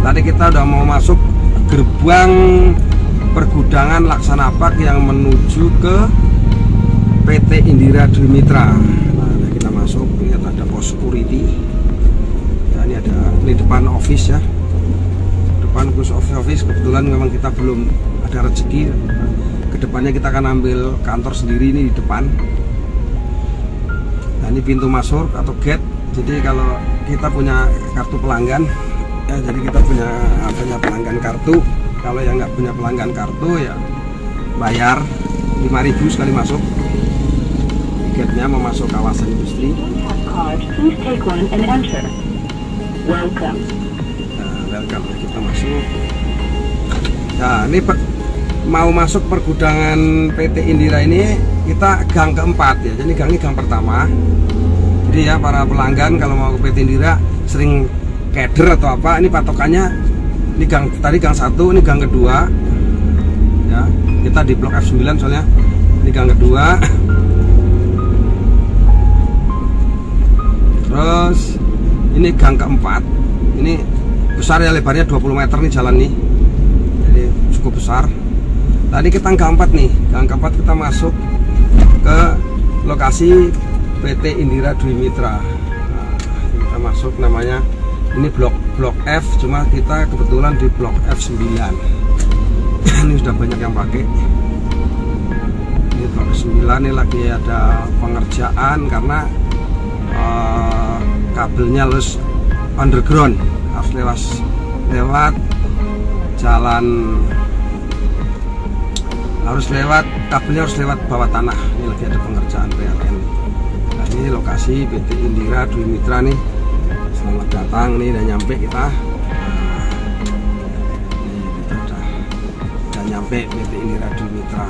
Tadi kita udah mau masuk gerbang pergudangan Laksanapak yang menuju ke PT Indira Dwi Mitra. Nah, kita masuk, lihat ada pos security. Ya, ini depan office ya. Depan khusus office, kebetulan memang kita belum ada rezeki. Kedepannya kita akan ambil kantor sendiri ini di depan. Nah, ini pintu masuk atau gate. Jadi kalau kita punya kartu pelanggan, ya, jadi kita punya pelanggan kartu. Kalau yang nggak punya pelanggan kartu ya bayar 5.000 sekali masuk. Tiketnya mau masuk kawasan industri. Welcome. Nah, welcome, kita masuk. Nah, ini mau masuk pergudangan PT Indira ini kita gang keempat ya. Jadi gang ini gang pertama. Jadi ya para pelanggan kalau mau ke PT Indira sering keder atau apa, ini patokannya ini gang tadi gang 1, ini gang kedua. Ya, kita di blok F9 soalnya. Ini gang kedua. Terus ini gang keempat. Ini besar ya, lebarnya 20 meter nih jalan nih. Jadi cukup besar. Tadi kita gang 4 nih. Gang keempat kita masuk ke lokasi PT Indira Dwi Mitra. Nah, kita masuk, namanya ini blok F, cuma kita kebetulan di blok F9. Ini sudah banyak yang pakai. Ini blok F9 ini lagi ada pengerjaan karena kabelnya harus underground, harus lewat jalan, kabelnya harus lewat bawah tanah. Ini lagi ada pengerjaan PLN. Nah, ini lokasi PT Indira Dwi Mitra nih. Selamat datang, nih udah nyampe kita. Ini kita udah nyampe PT Indira Dwi Mitra.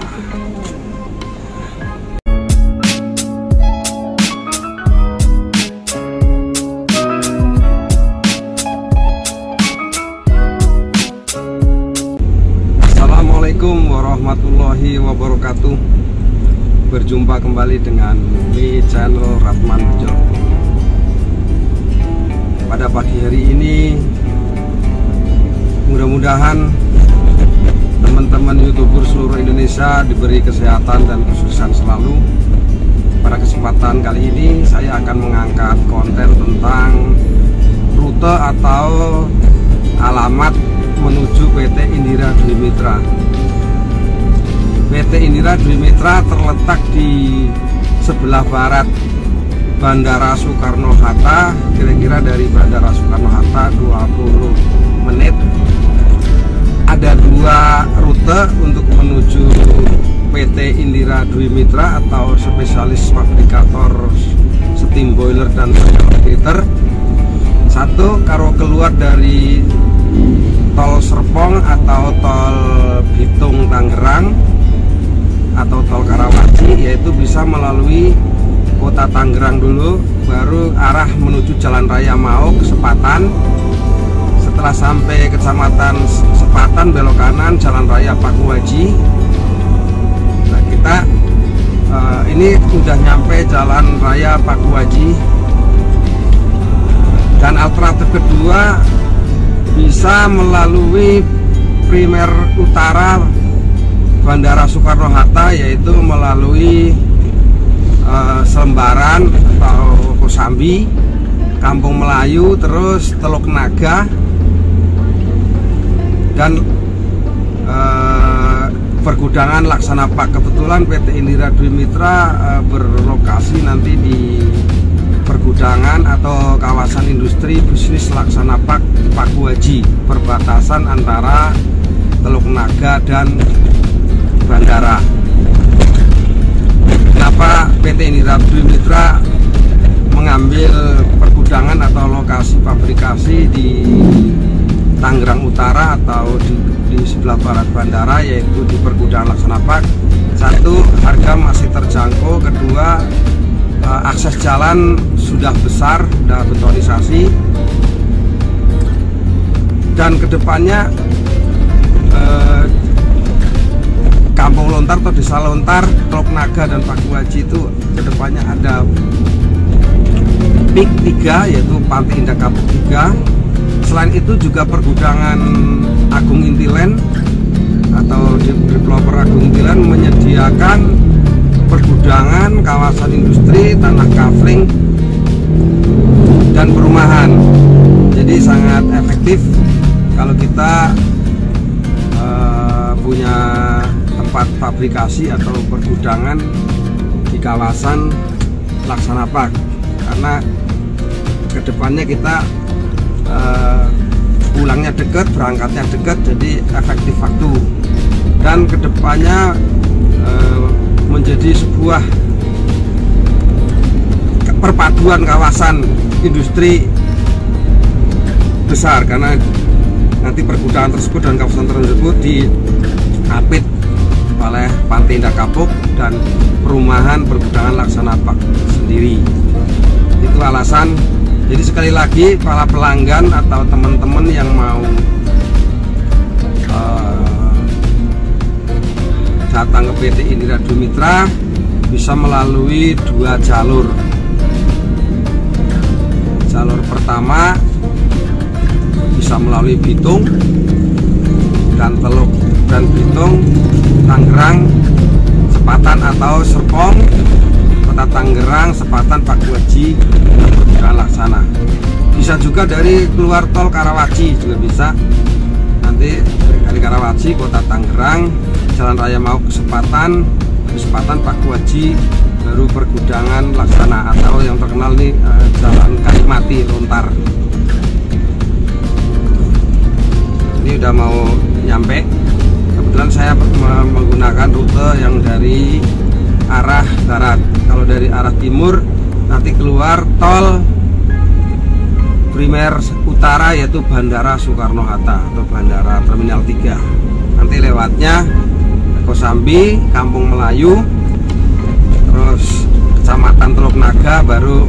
Assalamualaikum warahmatullahi wabarakatuh. Berjumpa kembali dengan di channel Ratman Bejo. Pada pagi hari ini mudah-mudahan teman-teman YouTuber seluruh Indonesia diberi kesehatan dan kesuksesan selalu. Pada kesempatan kali ini saya akan mengangkat konten tentang rute atau alamat menuju PT Indira Dwi Mitra. PT Indira Dwi Mitra terletak di sebelah barat Bandara Soekarno-Hatta, kira-kira dari Bandara Soekarno-Hatta 20 menit. Ada dua rute untuk menuju PT Indira Dwi Mitra atau spesialis fabrikator steam boiler dan radiator. Satu, kalau keluar dari tol Serpong atau tol Bitung Tangerang atau tol Karawaci, yaitu bisa melalui Kota Tangerang dulu, baru arah menuju Jalan Raya Mauk Sepatan. Setelah sampai Kecamatan Sepatan, belok kanan Jalan Raya Pakuwaji. Nah, kita ini udah nyampe Jalan Raya Pakuwaji. Dan alternatif kedua bisa melalui primer utara Bandara Soekarno-Hatta, yaitu melalui Selembaran atau Kosambi, Kampung Melayu, terus Teluk Naga, dan pergudangan Laksanapak. Kebetulan PT Indira Dwi Mitra berlokasi nanti di pergudangan atau kawasan industri bisnis Laksanapak Pakuwaji, perbatasan antara Teluk Naga dan bandara. Kenapa PT Indira Dwi Mitra mengambil pergudangan atau lokasi fabrikasi di Tangerang Utara atau di sebelah barat bandara, yaitu di pergudangan Laksanapak? Satu, harga masih terjangkau. Kedua, akses jalan sudah besar, sudah betonisasi. Dan kedepannya Kampung Lontar atau Desa Lontar, Teluk Naga dan Pakuwaji itu kedepannya ada PIK 3, yaitu Pantai Indah Kapuk 3, Selain itu juga pergudangan Agung Intiland atau developer Agung Intiland menyediakan pergudangan, kawasan industri, tanah kafling, dan perumahan. Jadi sangat efektif kalau kita punya tempat fabrikasi atau pergudangan di kawasan Laksana Park, karena kedepannya kita pulangnya dekat, berangkatnya dekat, jadi efektif waktu, dan kedepannya menjadi sebuah perpaduan kawasan industri besar, karena nanti pergudangan tersebut dan kawasan tersebut diapit oleh Pantai Indah Kapuk dan perumahan pergudangan Laksana Park sendiri. Itu alasan. Jadi sekali lagi para pelanggan atau teman-teman yang mau datang ke PT Indira Dwi Mitra bisa melalui dua jalur. Jalur pertama bisa melalui Bitung dan Teluk dan Bitung, Tangerang, Sepatan atau Serpong, Kota Tangerang, Sepatan, Pakuaji, dan Laksana. Bisa juga dari keluar tol Karawaci juga bisa. Nanti dari Karawaci, Kota Tangerang, Jalan Raya mau ke Sepatan, Pakuaji, baru pergudangan Laksana atau yang terkenal nih Jalan Kalimati Lontar. Ini udah mau nyampe. Kebetulan saya menggunakan rute yang dari arah barat. Kalau dari arah timur nanti keluar tol primer utara, yaitu Bandara Soekarno-Hatta atau Bandara Terminal 3. Nanti lewatnya Kosambi, Kampung Melayu, terus Kecamatan Teluk Naga, baru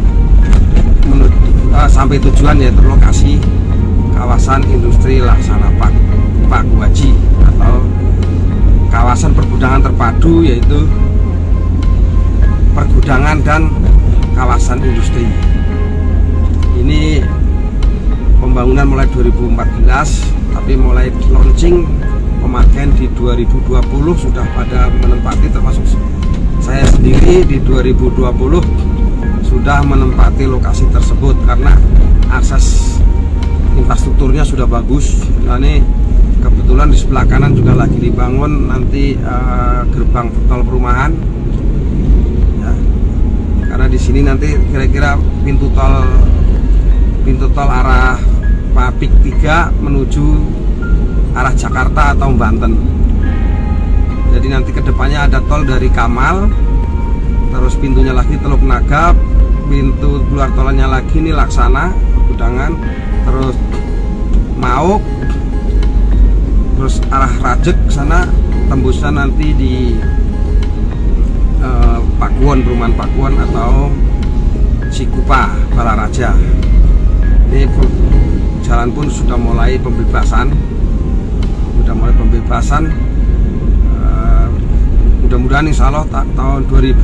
sampai tujuan, yaitu lokasi kawasan industri Laksana Park Pakuaji atau kawasan pergudangan terpadu, yaitu pergudangan dan kawasan industri. Ini pembangunan mulai 2014, tapi mulai launching pemakaian di 2020 sudah pada menempati, termasuk saya sendiri di 2020 sudah menempati lokasi tersebut karena akses infrastrukturnya sudah bagus. Nah, ini kebetulan di sebelah kanan juga lagi dibangun nanti gerbang tol perumahan ya, karena di sini nanti kira-kira pintu tol arah Papik 3 menuju arah Jakarta atau Banten. Jadi nanti kedepannya ada tol dari Kamal, terus pintunya lagi Teluk Naga, pintu keluar tolnya lagi ini Laksana pergudangan, terus Mauk, terus arah Rajek sana tembusan nanti di Pakuwon, perumahan Pakuwon atau Cikupa, Balaraja. Ini jalan pun sudah mulai pembebasan, mudah-mudahan insya Allah tahun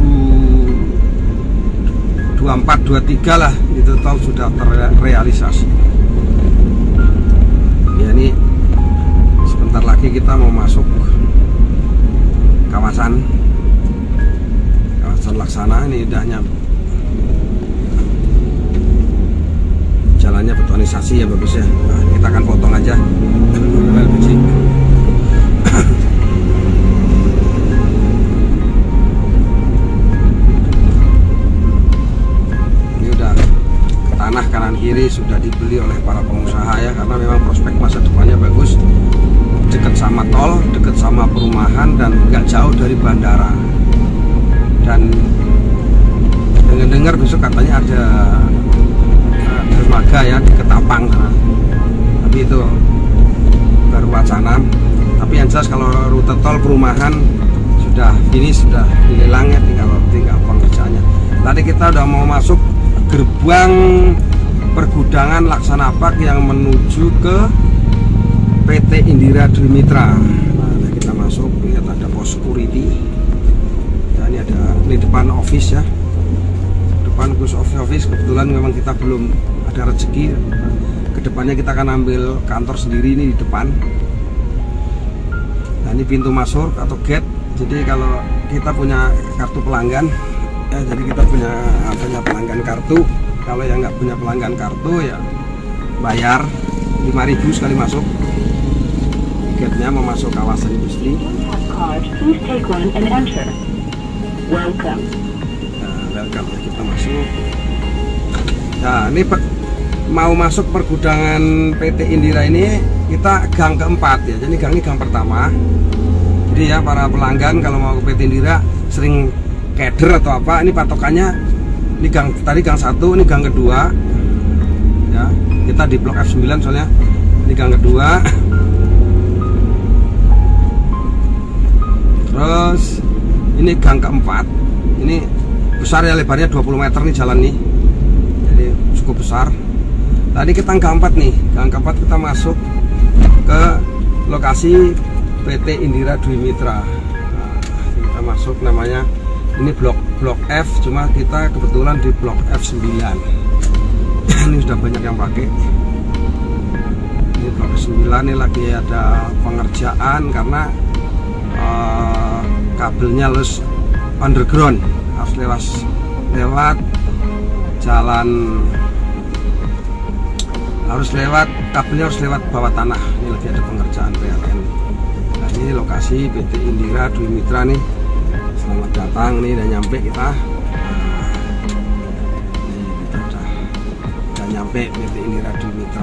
2024-23 lah itu tol sudah terrealisasi. Ya, ini sebentar lagi kita mau masuk kawasan Laksana. Ini udahnya jalannya betonisasi ya, bagus ya. Nah, kita akan potong aja LPG. Ini udah tanah kanan kiri sudah dibeli oleh para pengusaha ya, karena memang prospek masa depannya bagus, dekat sama tol, dekat sama perumahan, dan nggak jauh dari bandara. Dan dengar besok katanya ada dermaga ya di Ketapang sana. Tapi itu baru wacana. Tapi yang jelas kalau rute tol perumahan sudah finish, sudah dilelang ya, tinggal pengerjaannya. Tadi kita udah mau masuk gerbang pergudangan Laksana Park yang menuju ke PT Indira Dwi Mitra. Nah, kita masuk, lihat ada pos security. Dan ini depan office ya, depan khusus office. Kebetulan memang kita belum ada rezeki kedepannya kita akan ambil kantor sendiri ini di depan. Nah, ini pintu masuk atau gate. Jadi kalau kita punya kartu pelanggan, jadi kita punya pelanggan kartu. Kalau yang nggak punya pelanggan kartu ya bayar 5.000 sekali masuk. Gate-nya mau masuk kawasan industri. Please take one and enter. Welcome. Nah, welcome, kita masuk. Nah, ini mau masuk pergudangan PT Indira ini kita gang keempat ya. Jadi gang ini gang pertama. Jadi ya para pelanggan kalau mau ke PT Indira sering keder atau apa, ini patokannya ini gang tadi gang 1, ini gang kedua. Ya, kita di blok F9 soalnya. Ini gang kedua. Terus ini gang keempat. Ini besar ya, lebarnya 20 meter nih jalan nih. Jadi cukup besar. Tadi kita gang 4 nih, gang keempat kita masuk ke lokasi PT Indira Dwi Mitra. Nah, kita masuk namanya ini blok F, cuma kita kebetulan di blok F9. Ini sudah banyak yang pakai. Ini blok F9 ini lagi ada pengerjaan karena kabelnya harus underground, harus lewat jalan, kabelnya harus lewat bawah tanah. Ini lagi ada pengerjaan PLN. Nah, ini lokasi PT Indira Dwi Mitra nih. Selamat datang, nih udah nyampe kita. Ini kita udah nyampe PT Indira Dwi Mitra.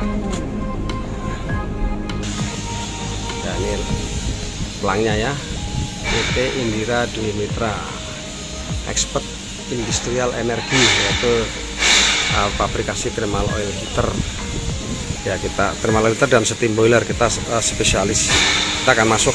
Nah, ini pelangnya ya, PT Indira Dwi Mitra, expert industrial energi, yaitu fabrikasi thermal oil heater. Ya, kita thermal oil heater dan steam boiler, kita spesialis. Kita akan masuk.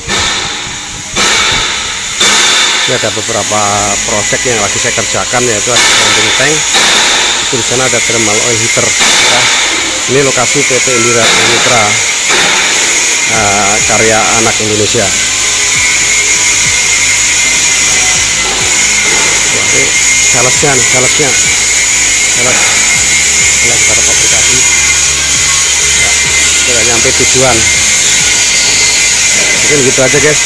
Ini ada beberapa proyek yang lagi saya kerjakan, yaitu ada pumping tank. Itu di sana ada thermal oil heater. Ya. Ini lokasi PT Indira Dwi Mitra, karya anak Indonesia. Ini salesnya nih, sales pada fabrikasi. Ya, sudah nyampe tujuan. Mungkin gitu aja guys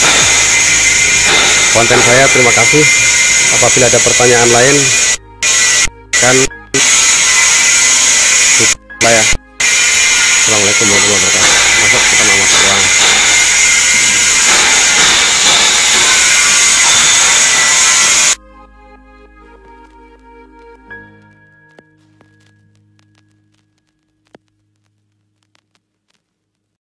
konten saya. Terima kasih. Apabila ada pertanyaan lain kan ya. Assalamualaikum warahmatullahi wabarakatuh. Masuk, kita mau masuk ruang.